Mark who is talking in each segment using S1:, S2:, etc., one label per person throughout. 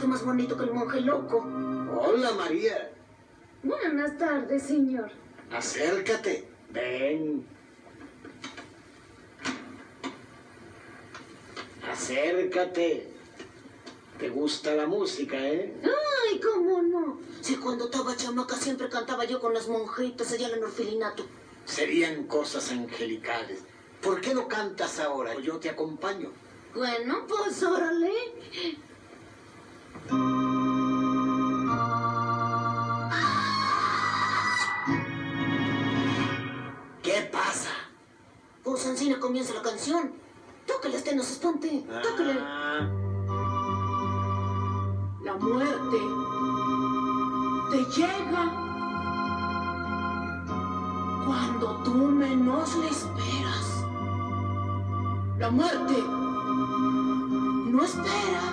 S1: usted más bonito que el monje loco.
S2: Hola, María.
S3: Buenas tardes, señor.
S2: Acércate. Ven. Acércate. ¿Te gusta la música, eh?
S1: Ay, cómo no. Si cuando estaba chamaca siempre cantaba yo con las monjitas allá en el orfelinato.
S2: Serían cosas angelicales. ¿Por qué no cantas ahora? Yo te acompaño.
S1: Bueno, pues órale.
S2: ¿Qué pasa?
S1: Pues encina comienza la canción. Tócale, este no se espante. Tócale.
S4: La muerte te llega cuando tú menos le esperas. La muerte no espera,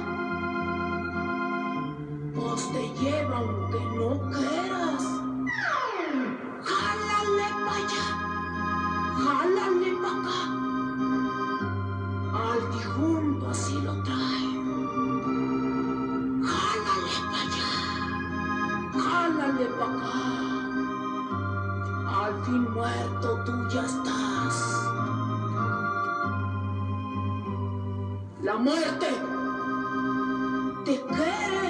S4: pues te lleva aunque no quieras. Jálale pa' allá, jálale pa' acá. Al difunto así lo trae. Jálale pa' allá, jálale pa' acá. Al fin muerto tú ya estás. La muerte te quiere.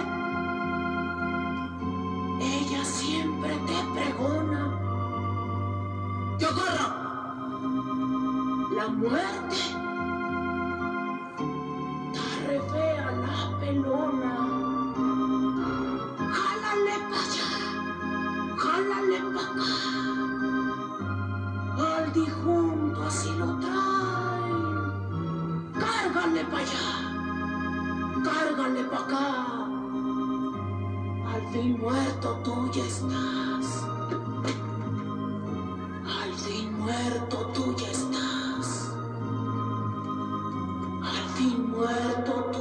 S4: Ella siempre te pregona. ¡Te agarra! La muerte está re fea la pelona. Jálale pa' allá, jálale pa' acá. Al difunto así lo trae. Cárgale pa' allá, cárgale pa' acá. Al fin muerto tú ya estás. Al fin muerto tú ya estás. Al fin muerto tú